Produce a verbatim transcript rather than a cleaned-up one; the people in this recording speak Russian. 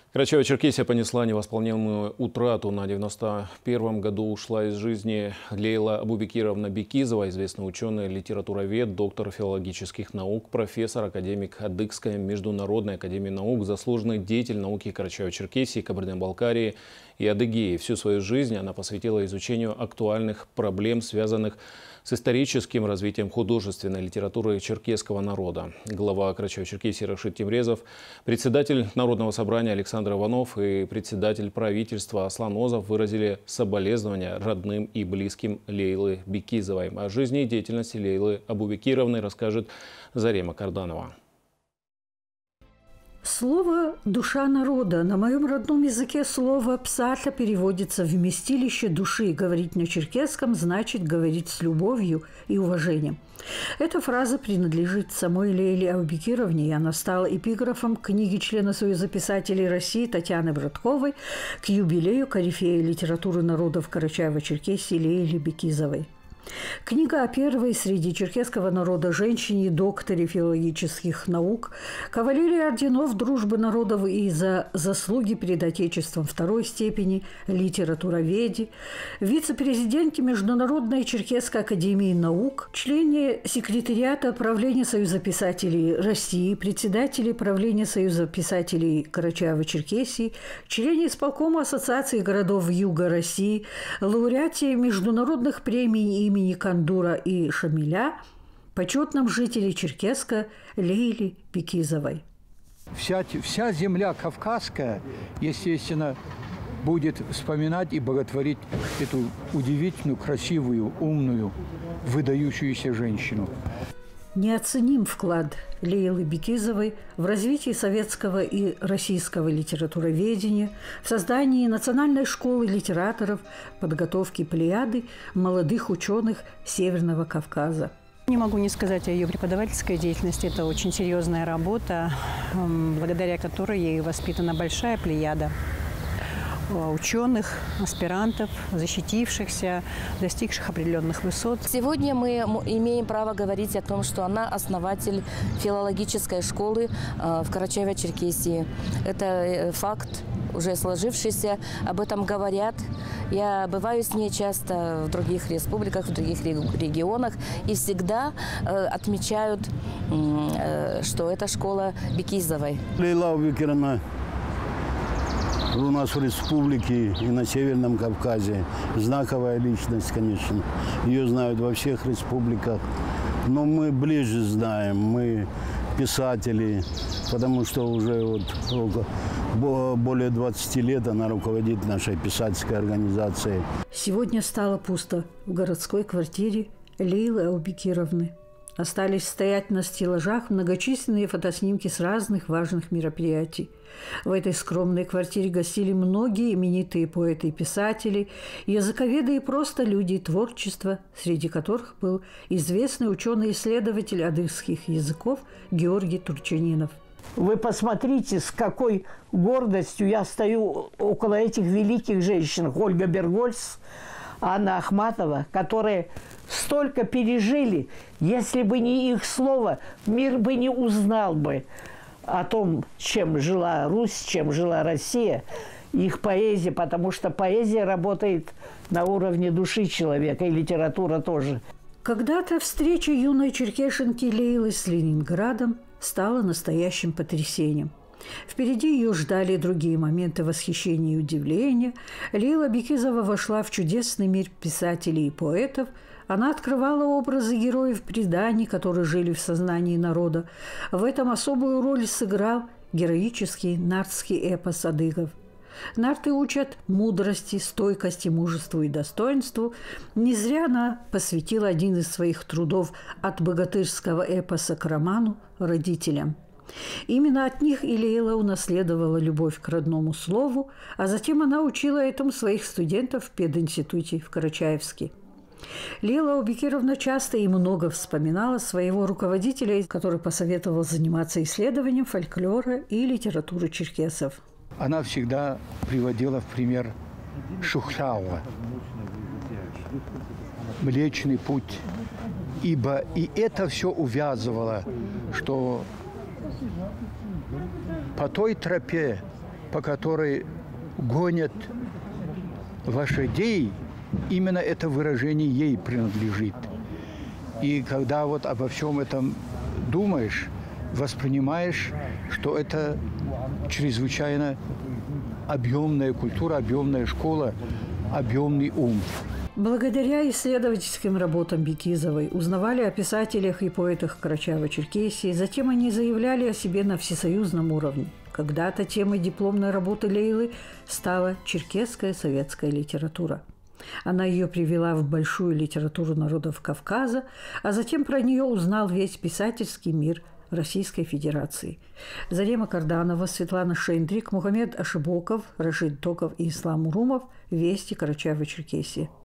Карачаево-Черкесия понесла невосполнимую утрату. На девяносто первом году ушла из жизни Лейла Абубекировна Бекизова, известный ученый, литературовед, доктор филологических наук, профессор, академик Адыгской международной академии наук, заслуженный деятель науки Карачаево-Черкесии, Кабардино-Балкарии и Адыгеи. Всю свою жизнь она посвятила изучению актуальных проблем, связанных с историческим развитием художественной литературы черкесского народа. Глава Карачаево-Черкесии Рашид Темрезов, председатель Народного собрания Александр Иванов и председатель правительства Аслан Озов выразили соболезнования родным и близким Лейлы Бекизовой. О жизни и деятельности Лейлы Абубекировны расскажет Зарема Карданова. Слово «душа народа» на моем родном языке слово «псата» переводится «вместилище души». Говорить на черкесском значит говорить с любовью и уважением. Эта фраза принадлежит самой Лейле Абубекировне, и она стала эпиграфом книги члена Союза писателей России Татьяны Братковой к юбилею корифея литературы народов Карачаево-Черкесии Лейле Бекизовой. Книга о первой среди черкесского народа женщине, докторе филологических наук, кавалерии орденов Дружбы народов и за заслуги перед Отечеством второй степени, литературоведе, вице-президенте Международной черкесской академии наук, члене секретариата правления Союза писателей России, председателе правления Союза писателей Карачаево-Черкесии, члене исполкома Ассоциации городов Юга России, лауреате международных премий имени Кандура и Шамиля, почетном жителе Черкеска Лейле Бекизовой. Вся, вся земля кавказская, естественно, будет вспоминать и боготворить эту удивительную, красивую, умную, выдающуюся женщину. Неоценим вклад Лейлы Бекизовой в развитие советского и российского литературоведения, в создании национальной школы литераторов, подготовке плеяды молодых ученых Северного Кавказа. Не могу не сказать о ее преподавательской деятельности. Это очень серьезная работа, благодаря которой ей воспитана большая плеяда ученых, аспирантов, защитившихся, достигших определенных высот. Сегодня мы имеем право говорить о том, что она основатель филологической школы в Карачаево-Черкесии. Это факт уже сложившийся, об этом говорят. Я бываю с ней часто в других республиках, в других регионах, и всегда отмечают, что это школа Бекизовой. Лейла Абубекировна у нас в республике и на Северном Кавказе знаковая личность, конечно. Ее знают во всех республиках. Но мы ближе знаем, мы писатели, потому что уже вот более двадцати лет она руководит нашей писательской организацией. Сегодня стало пусто в городской квартире Лейлы Абубекировны. Остались стоять на стеллажах многочисленные фотоснимки с разных важных мероприятий. В этой скромной квартире гостили многие именитые поэты и писатели, языковеды и просто люди творчества, среди которых был известный ученый-исследователь адыгских языков Георгий Турчанинов. Вы посмотрите, с какой гордостью я стою около этих великих женщин. Ольга Бергольц, Анна Ахматова, которые столько пережили. Если бы не их слово, мир бы не узнал бы о том, чем жила Русь, чем жила Россия, их поэзия, потому что поэзия работает на уровне души человека, и литература тоже. Когда-то встреча юной черкешенки Лейлы с Ленинградом стала настоящим потрясением. Впереди ее ждали другие моменты восхищения и удивления. Лейла Бекизова вошла в чудесный мир писателей и поэтов. Она открывала образы героев преданий, которые жили в сознании народа. В этом особую роль сыграл героический нартский эпос адыгов. Нарты учат мудрости, стойкости, мужеству и достоинству. Не зря она посвятила один из своих трудов от богатырского эпоса к роману родителям. Именно от них и Лейла унаследовала любовь к родному слову, а затем она учила этому своих студентов в пединституте в Карачаевске. Лейла Абубекировна часто и много вспоминала своего руководителя, который посоветовал заниматься исследованием фольклора и литературы черкесов. Она всегда приводила в пример Шухрауа, Млечный путь, ибо и это все увязывало, что по той тропе по которой гонят лошадей, именно это выражение ей принадлежит. И когда вот обо всем этом думаешь, воспринимаешь, что это чрезвычайно объемная культура, объемная школа, объемный ум. Благодаря исследовательским работам Бекизовой узнавали о писателях и поэтах Карачаево-Черкесии, затем они заявляли о себе на всесоюзном уровне. Когда-то темой дипломной работы Лейлы стала черкесская советская литература. Она ее привела в большую литературу народов Кавказа, а затем про нее узнал весь писательский мир Российской Федерации. Зарема Карданова, Светлана Шендрик, Мухаммед Ашибоков, Рашид Токов и Ислам Урумов. Вести Карачаево-Черкесии.